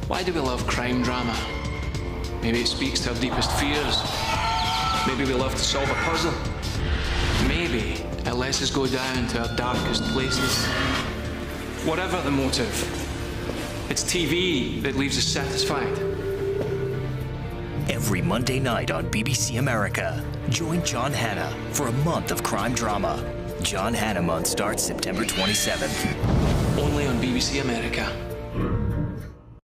Why do we love crime drama? Maybe it speaks to our deepest fears. Maybe we love to solve a puzzle. Maybe it lets us go down to our darkest places. Whatever the motive, it's TV that leaves us satisfied. Every Monday night on BBC America, join John Hannah for a month of crime drama. John Hannah Month starts September 27th. Only on BBC America.